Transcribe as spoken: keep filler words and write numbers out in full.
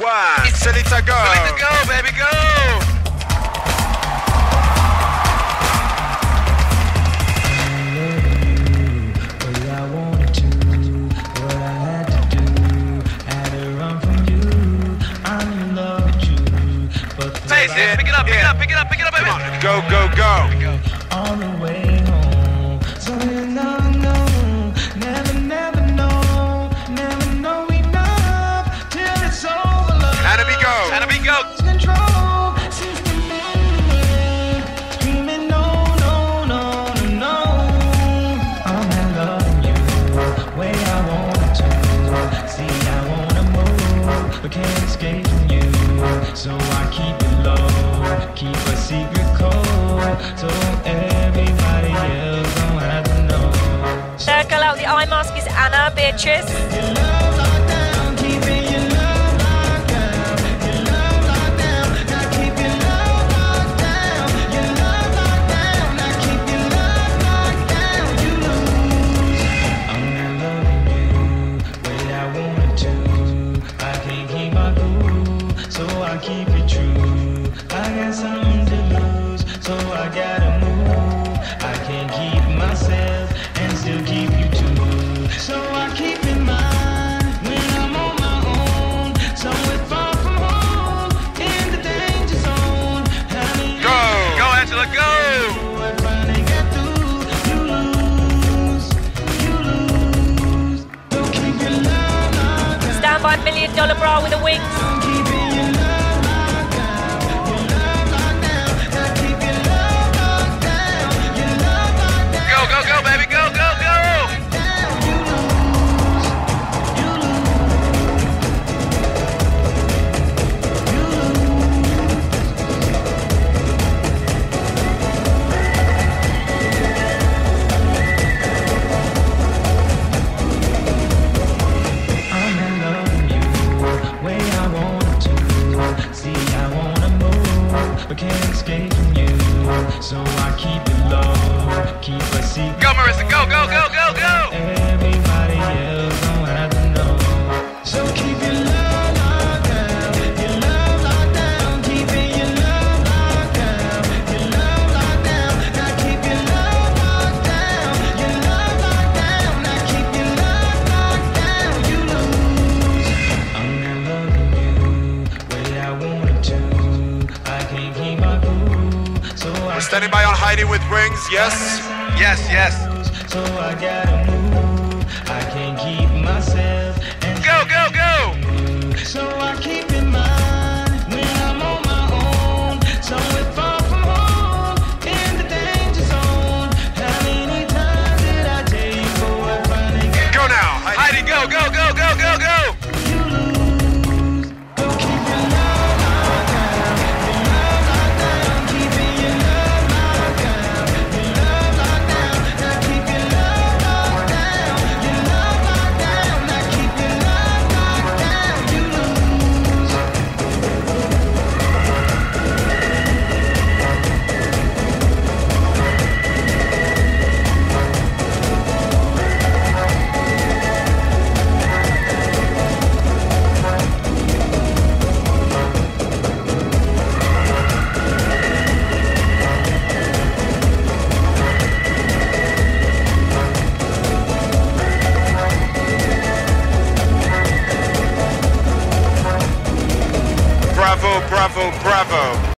one. Celita, go. Celita, go, baby, go. It. Pick it up, pick yeah. it up, pick it up, pick it up, baby. Come on. Go, go, go. On the way home, so you never know, never, never know, never know enough till it's over. Hannah, go. Hannah, go. Control, system screaming no, no, no, no, no. I'm not loving you way I want to. See, I wanna move, but can't escape from you. So I keep it low, keep a secret code, so everybody else don't have to know. Circle out the eye mask is Anna, Beatrice. Your love locked down, keeping your love locked down. Your love locked down, now keep your love locked down. Your love locked down, now keep your love locked down. You lose. I'm not loving you the way I wanted to. I can't keep my cool, so I keep it true. I got something to lose, so I gotta move. I can't keep myself and still keep you too. So I keep in mind when I'm on my own, somewhere far from home, in the danger zone. Go! Go, Angela, go! If I ain't got through, you lose, you lose. So keep your love locked down. Stand by Million Dollar Bra with the wings. Keeping your love locked down. Your love locked down. Now keep your love locked down. Your love locked down. Go, go, go, baby, go, go, go! But can't escape from you, so I keep it low, keep a secret. Go, Marissa, go, go, go, go, go! Everybody else don't have to know. So keep your love locked down, your love locked down, keeping your love locked down, your love locked down. Now keep your love locked down, your love locked down. Now keep your love locked down. You lose. I'm not loving you the way I wanted to. I can't keep my cool, so I We're standing by on Heidi with rings, yes? Yes, yes. so I gotta move. I can't keep myself and Go, go, go! so I keep in mind when I'm on my own, somewhere far from home, in the danger zone. How many times did I tell you before I finally get Go now, Heidi. Heidi, go, go, go, go, go, go! you lose? Go keep your love locked down, your love locked down, keeping your love locked down, your love locked down. Now keep your love locked down, your love locked down. Now keep your love locked down. You lose. Bravo, bravo, bravo.